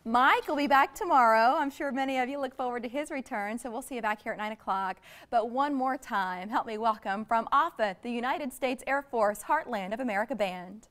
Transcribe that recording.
Mike will be back tomorrow. I'm sure many of you look forward to his return, so we'll see you back here at 9 o'clock. But one more time, help me welcome from Offutt, the United States Air Force Heartland of America Band.